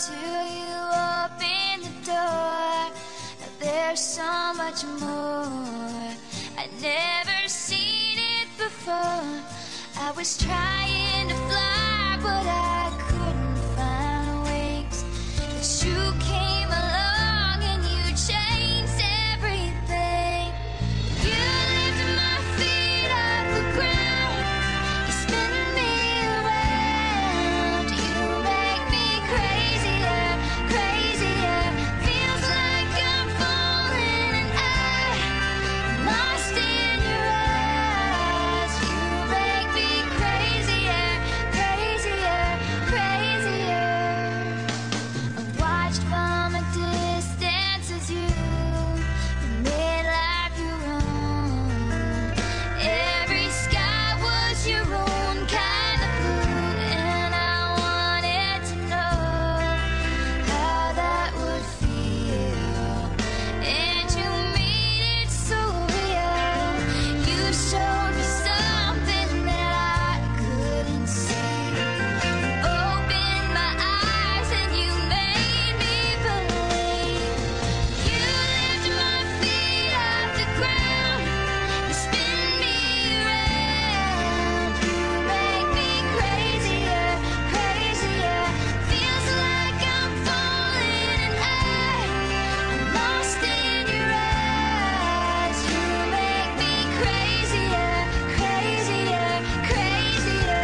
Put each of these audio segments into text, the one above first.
till you open the door. Now there's so much more. I'd never seen it before. I was trying to fly, but I couldn't find wings. But you came along and you changed everything. You lifted my feet off the ground. You spin me around. You make me crazier, crazier. Feels like I'm falling and I'm lost in your eyes. You make me crazier, crazier, crazier. I watched from a distance as you made life your own. Every sky was your own kind of blue, and I wanted to know how that would feel. And you made it so real. You showed me something that I couldn't see. Opened my eyes and you made me believe. You lifted my feet off the ground. You spin me around. You make me crazier, crazier. Feels like I'm falling and I'm lost in your eyes. You make me crazier, crazier, crazier.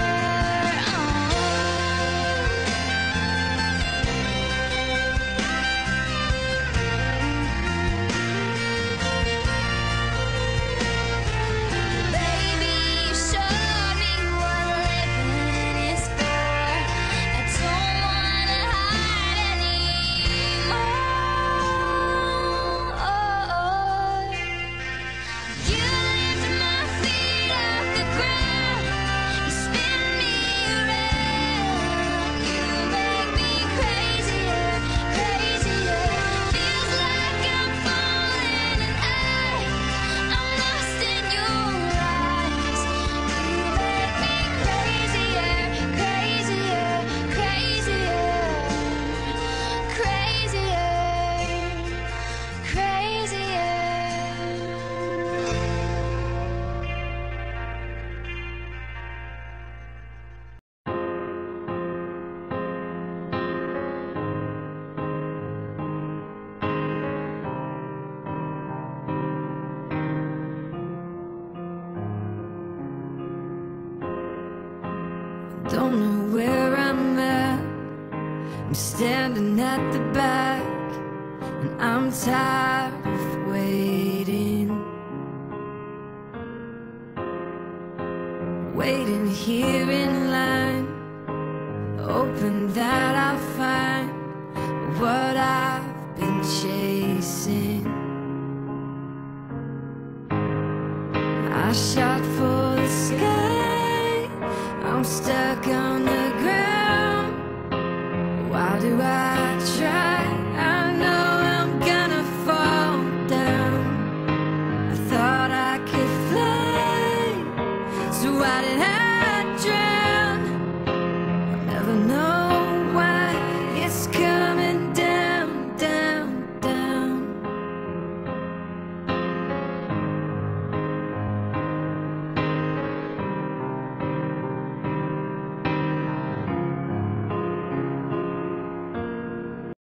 Baby, you showed me what living is for. I don't wanna hide anymore. You lifted my feet off the ground. You spin me around. You make me crazier, crazier. Feels like I'm falling and I'm lost in your eyes. You make me crazier, crazier, crazier, crazier, crazier. Don't know where I'm at. I'm standing at the back, and I'm tired of waiting. Waiting here in line, hoping that I'll find what I've been chasing. I shot for the sky, I'm stuck on the ground. Why do I